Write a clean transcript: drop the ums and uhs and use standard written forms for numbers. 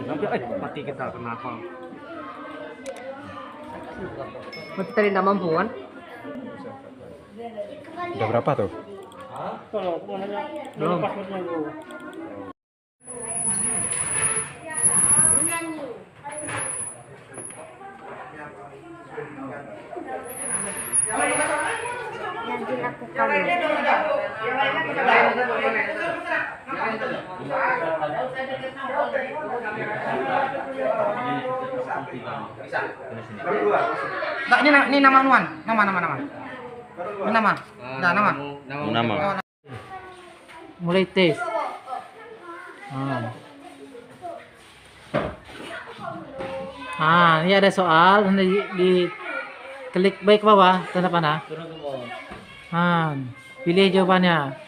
Mati kita kenapa? Mati tadi tidak mampu kan? Udah berapa tuh? Belum. Yang dilakukan Nah, ini nama Nuan. Nama. Ini nama. Dah nama. Nama. Mulai tes. Ini ada soal, nanti di klik baik bawah tanda panah. Pilih jawabannya.